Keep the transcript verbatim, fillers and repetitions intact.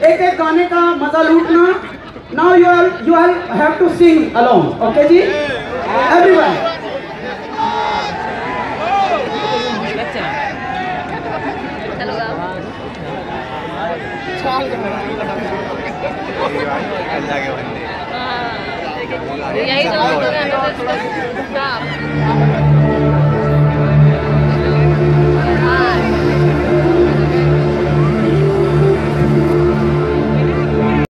एक एक गाने का मजा लूटना। Now you are you are have to sing along, okay जी एवरीवन। यही तो